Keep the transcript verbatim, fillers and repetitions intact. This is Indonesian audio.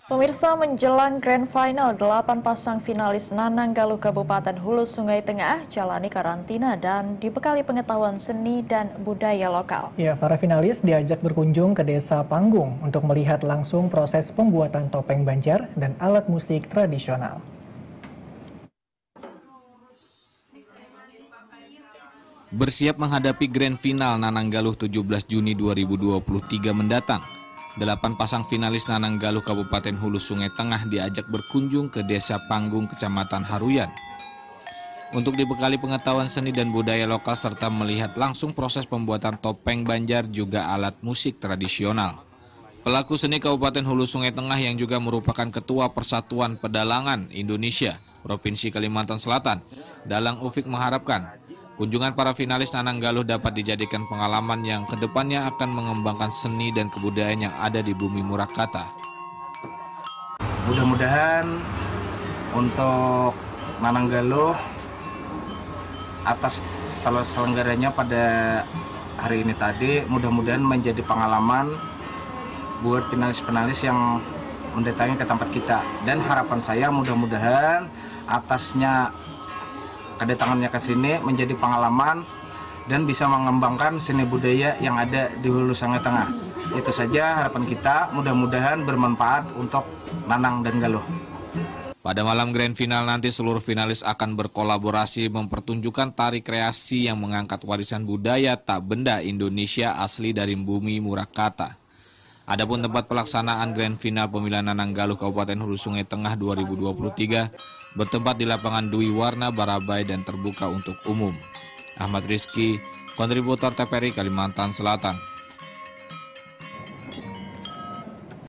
Pemirsa, menjelang Grand Final, delapan pasang finalis Nananggaluh Kabupaten Hulu Sungai Tengah jalani karantina dan dibekali pengetahuan seni dan budaya lokal. Ya, para finalis diajak berkunjung ke Desa Panggung untuk melihat langsung proses pembuatan topeng Banjar dan alat musik tradisional. Bersiap menghadapi Grand Final Nananggaluh tujuh belas Juni dua ribu dua puluh tiga mendatang, delapan pasang finalis Nananggaluh Kabupaten Hulu Sungai Tengah diajak berkunjung ke Desa Panggung, Kecamatan Haruyan, untuk dibekali pengetahuan seni dan budaya lokal serta melihat langsung proses pembuatan topeng Banjar juga alat musik tradisional. Pelaku seni Kabupaten Hulu Sungai Tengah yang juga merupakan Ketua Persatuan Pedalangan Indonesia Provinsi Kalimantan Selatan, Dalang Ufik, mengharapkan kunjungan para finalis Nananggaluh dapat dijadikan pengalaman yang kedepannya akan mengembangkan seni dan kebudayaan yang ada di bumi Murakata. Mudah-mudahan untuk Nananggaluh atas terselenggaranya pada hari ini tadi, mudah-mudahan menjadi pengalaman buat finalis-finalis yang mendatangi ke tempat kita. Dan harapan saya mudah-mudahan atasnya kedatangannya ke sini menjadi pengalaman dan bisa mengembangkan seni budaya yang ada di Hulu Sungai Tengah. Itu saja harapan kita, mudah-mudahan bermanfaat untuk Nanang dan Galuh. Pada malam Grand Final nanti seluruh finalis akan berkolaborasi mempertunjukkan tari kreasi yang mengangkat warisan budaya tak benda Indonesia asli dari bumi Murakata. Adapun tempat pelaksanaan Grand Final pemilihan Nananggaluh Kabupaten Hulu Sungai Tengah dua ribu dua puluh tiga bertempat di lapangan Dwi Warna Barabai dan terbuka untuk umum. Ahmad Rizky, kontributor T V R I Kalimantan Selatan.